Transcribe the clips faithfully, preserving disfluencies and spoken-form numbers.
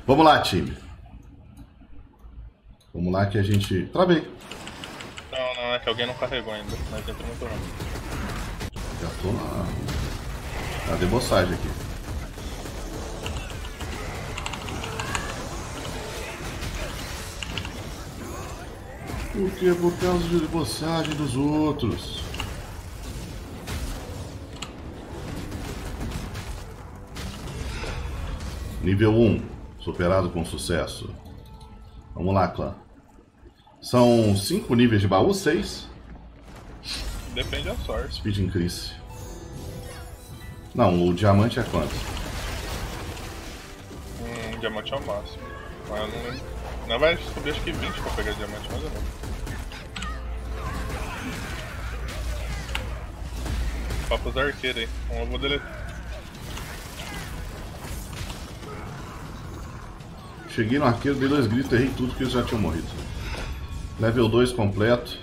Vamos lá, time. Vamos lá que a gente... Travei. Não, não, é que alguém não carregou ainda. Mas entra muito rápido. Já tô na... na debossagem aqui. Por que? Por causa de debossagem dos outros. Nível um, superado com sucesso. Vamos lá, clã. São cinco níveis de baú, seis? Depende da sorte. Speed increase. Não, o diamante é quanto? Hum, diamante é o máximo. Mas eu não lembro. Não vai subir acho que vinte pra pegar diamante, mais ou menos. Papos arqueiros aí. Um eu vou deletar. Cheguei no arqueiro, dei dois gritos, errei tudo que eles já tinham morrido. Level dois completo.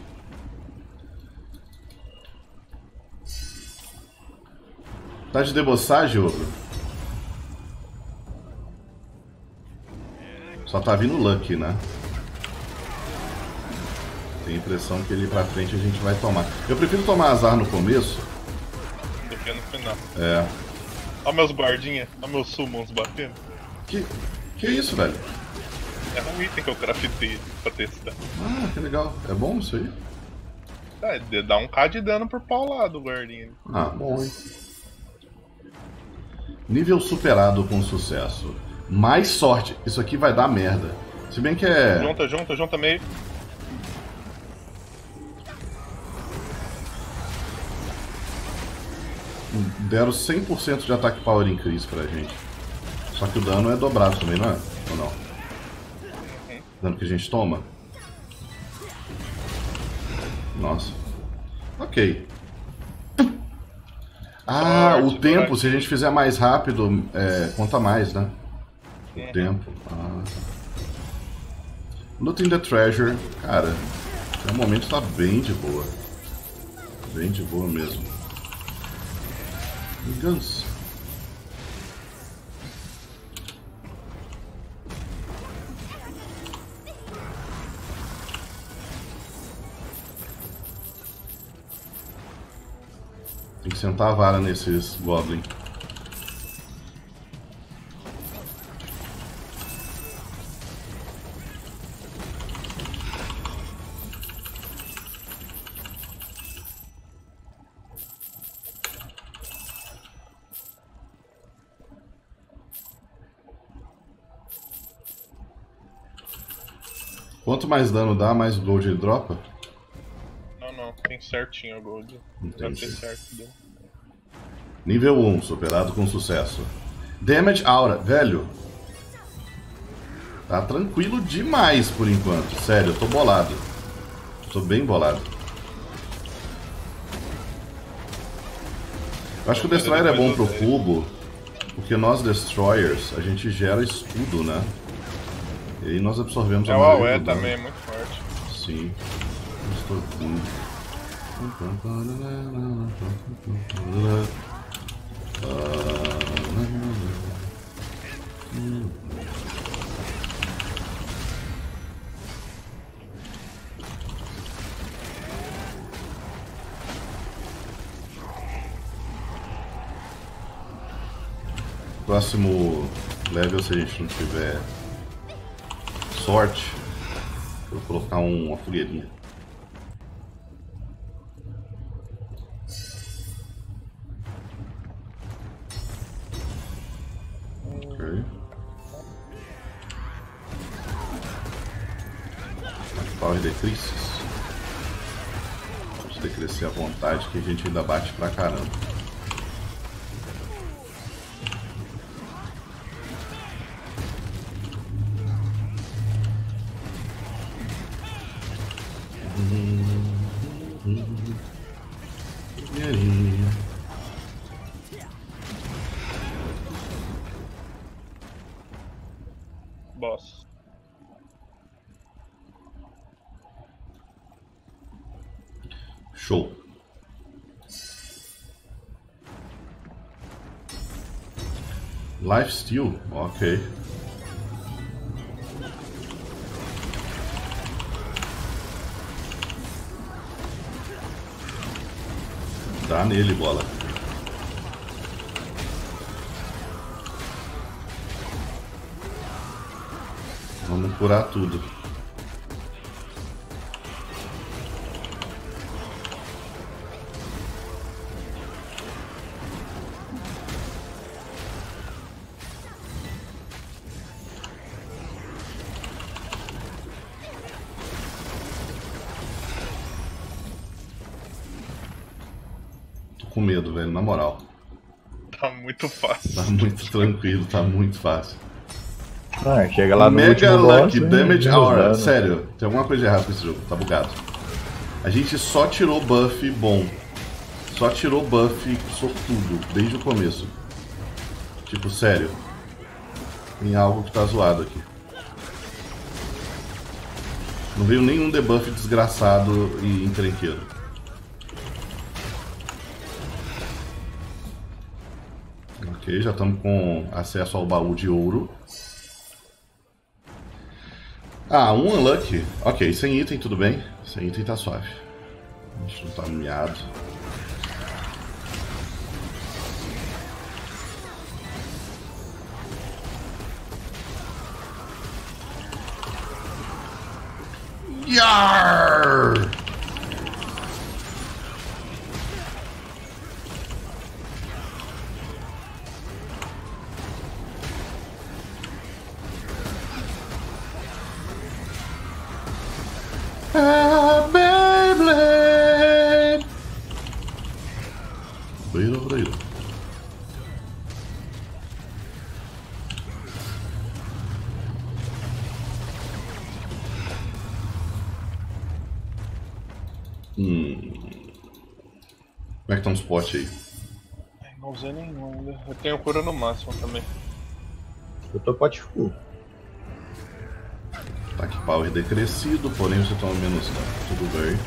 Tá de debossagem, ogro? Só tá vindo Lucky, né? Tenho a impressão que ele pra frente a gente vai tomar. Eu prefiro tomar azar no começo Do que no final. É. Olha meus guardinhas, olha meus summons batendo. Que, que isso, velho? É um item que eu craftei pra testar. Ah, que legal. É bom isso aí? É, dá um K de dano por paulado o guardinha. Ah, bom, hein? Nível superado com sucesso. Mais sorte. Isso aqui vai dar merda. Se bem que é... Junta, junta, junta meio. Deram cem por cento de ataque power increase pra gente. Só que o dano é dobrado também, não é? Ou não? Uhum. Dano que a gente toma? Nossa. Ok. Ah, Sorte, o tempo, sorte. se a gente fizer mais rápido, é, conta mais, né? O Uhum. tempo. Ah. Looting the Treasure. Cara, no momento tá bem de boa. Bem de boa mesmo. Vingança. Tem que sentar a vara nesses Goblin. Quanto mais dano dá, mais gold ele dropa? Não, não, tem certinho o gold. Deve ter certo dele. Nível um, superado com sucesso. Damage Aura, velho. Tá tranquilo demais por enquanto. Sério, eu tô bolado. Tô bem bolado. Eu acho que o Destroyer é bom pro cubo, porque nós Destroyers, a gente gera escudo, né? E aí nós absorvemos É, a o maioria AOE do dano. também é muito forte. Sim. Estou ruim. Próximo level, se a gente não tiver sorte, eu vou colocar um, uma fogueirinha. Ok. Power decreases. Pode decrescer à vontade que a gente ainda bate pra caramba. Boss. Show. Lifesteal, ok. Dá nele, bola. Vamos curar tudo. Tô com medo, velho, na moral. Tá muito fácil. Tá muito tranquilo, tá muito fácil. Ah, chega lá no Mega último Lucky boss, Damage e Hour. dano. Sério, tem alguma coisa de errado com esse jogo, tá bugado. A gente só tirou buff bom. Só tirou buff sortudo, desde o começo. Tipo, sério. Tem algo que tá zoado aqui. Não veio nenhum debuff desgraçado e encrenqueiro. Ok, já estamos com acesso ao baú de ouro. Ah, um unlucky. Ok, sem item tudo bem. Sem item tá suave. A gente não tá miado. Yarr! Ah, Beyblade! Beira, beira. Hum. Como é que tá uns potes aí? Não usei nenhum ainda. Eu tenho cura no máximo também. Eu tô pote full. Ataque power decrescido, porém você toma menos dano. Tudo bem.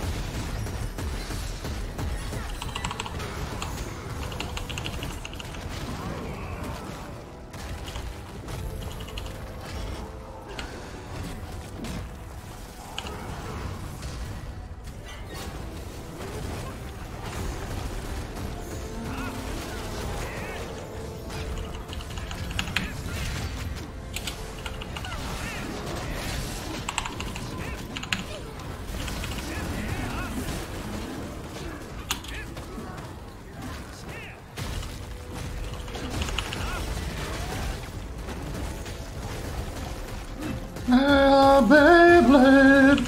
Ah, Beyblade!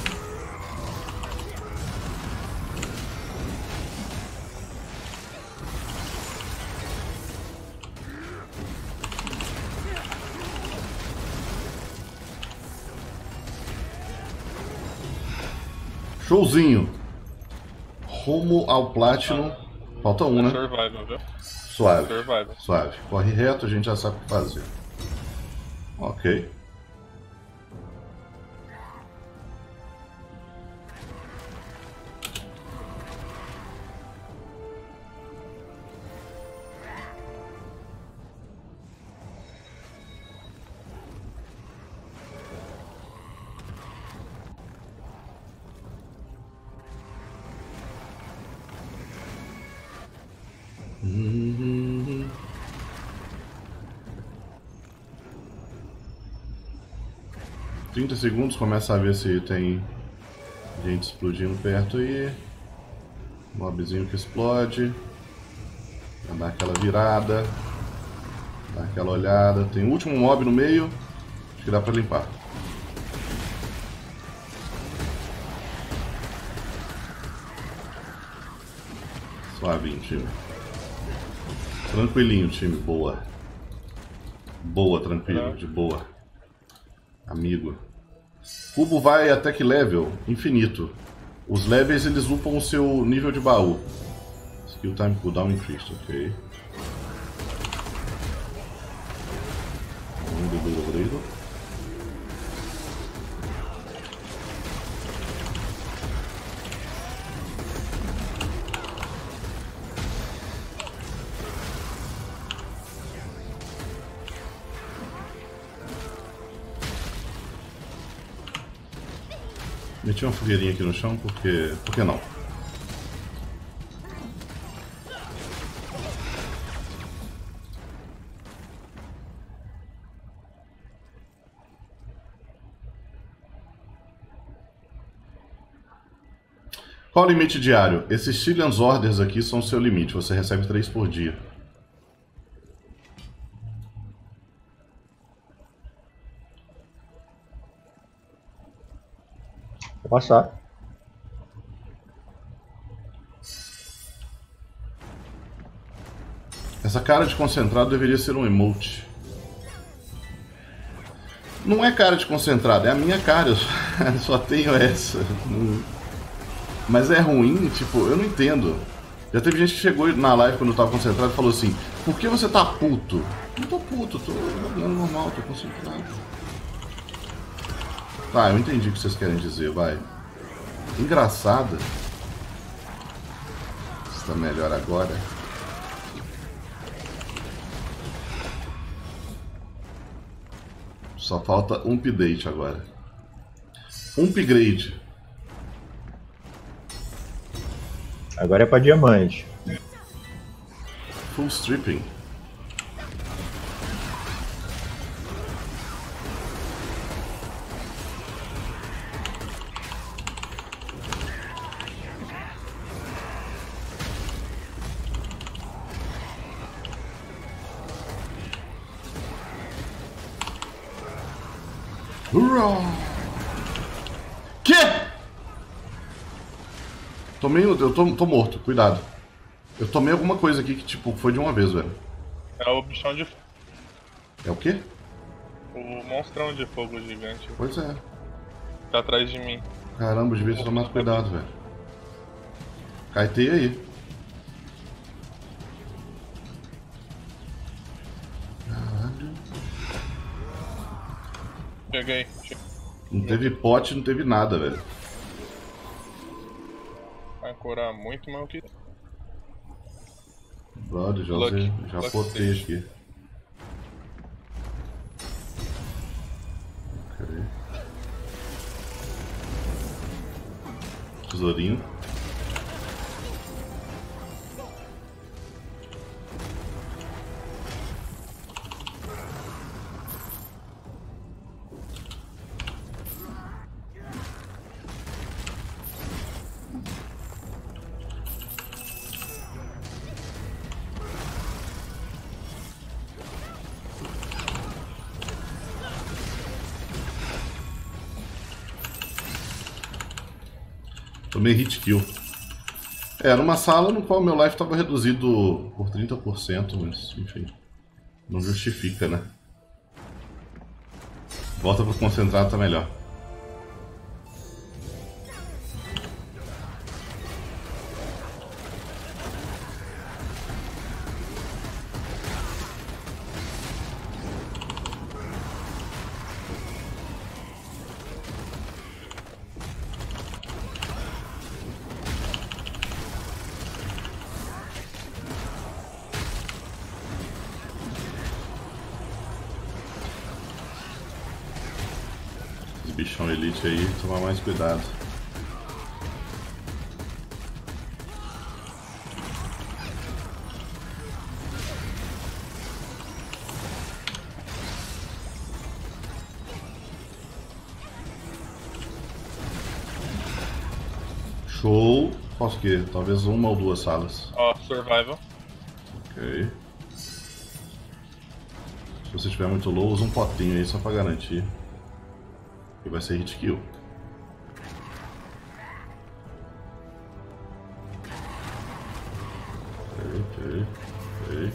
Showzinho. Rumo ao Platinum. Falta um, né? Survival, viu? Suave. Survival. Suave. Corre reto, a gente já sabe o que fazer. Ok. Uhum. trinta segundos, começa a ver se tem gente explodindo perto aí. Mobzinho que explode. Vai dar aquela virada. Dar aquela olhada. Tem o último mob no meio. Acho que dá pra limpar. Suavinho, time. Tranquilinho, time. Boa. Boa, tranquilo. De boa. Amigo. Cubo vai até que level? Infinito. Os levels eles upam o seu nível de baú. Skill time cooldown increased, ok. Um bebê obreiro. Meti uma fogueirinha aqui no chão porque... Por que não? Qual o limite diário? Esses Chilean's Orders aqui são o seu limite. Você recebe três por dia. Vou passar. Essa cara de concentrado deveria ser um emote. Não é cara de concentrado, é a minha cara. Eu só tenho essa. Mas é ruim, tipo, eu não entendo. Já teve gente que chegou na live quando eu tava concentrado e falou assim: por que você tá puto? Não tô puto, tô jogando normal, tô concentrado. Tá, eu entendi o que vocês querem dizer, vai. Engraçada. Está melhor agora. Só falta um update agora. Um upgrade. Agora é pra diamante. Full stripping. Que? Tomei, eu tô, tô morto, cuidado. Eu tomei alguma coisa aqui que tipo foi de uma vez, velho. É o bichão de. É o quê? O monstrão de fogo gigante. Pois é. Tá atrás de mim. Caramba, devia ter tomado cuidado, velho. Caetei aí. Caralho. Cheguei. Não teve pote, não teve nada, velho. Vai curar muito, mas o que. Brother, já, Luck. usei, já Luck potei stage. aqui. Cadê? Tesourinho. Tomei hit kill. É, era uma sala no qual meu life estava reduzido por trinta por cento, mas enfim. Não justifica, né? Volta pro concentrado, tá melhor. Bichão elite aí, tomar mais cuidado. Show. Posso o quê? Talvez uma ou duas salas. Ó, survival. Ok. Se você estiver muito low, usa um potinho aí só pra garantir. E vai ser hit kill. Ok, ok, ok.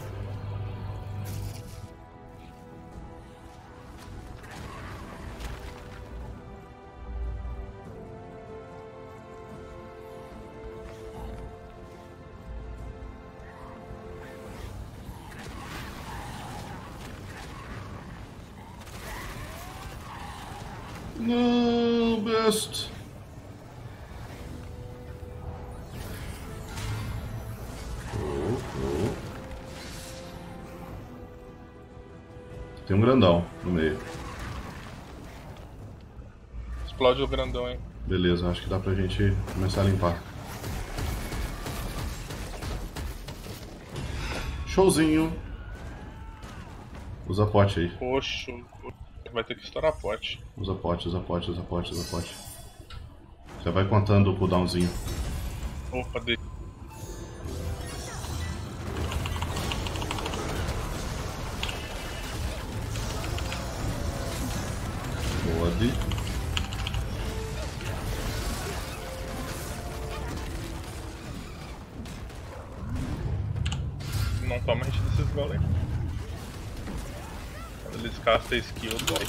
Não, best. Oh, oh. Tem um grandão no meio. Explode o grandão, hein? Beleza, acho que dá pra gente começar a limpar. Showzinho. Usa pote aí. Roxo. Vai ter que estourar pote. Usa pote, usa pote, usa pote, usa pote. Já vai contando o cooldownzinho. Opa, dei. Pode. Não toma hit desses golem. Quando eles castam skill, dói.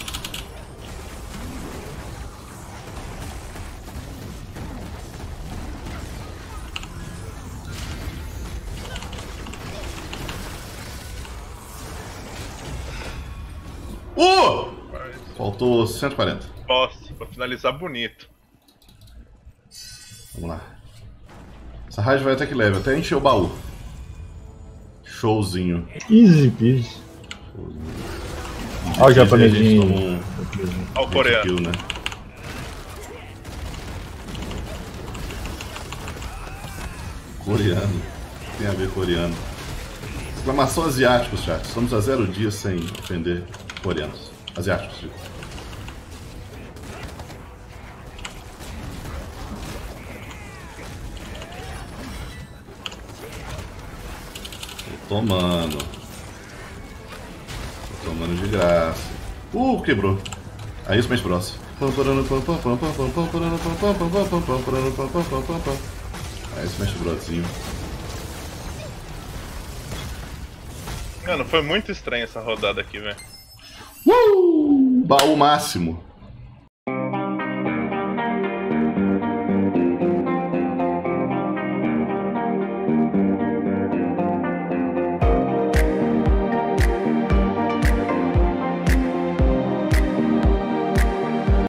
Uh! Faltou cento e quarenta. Posso, pra finalizar bonito. Vamos lá. Essa raid vai até que leve, até encher o baú. Showzinho. Easy peasy. Olha o japonesinho. Um... Olha o coreano. Kill, né? Coreano. Tem a ver coreano. Exclamação asiáticos, chat. Estamos a zero dias sem ofender coreanos. Asiáticos, digo. Tô tomando. Tô tomando de graça. Uh, quebrou. Aí Smash Bros. Aí Smash Brosinho. Mano, foi muito estranha essa rodada aqui, velho. Uh! Baú máximo.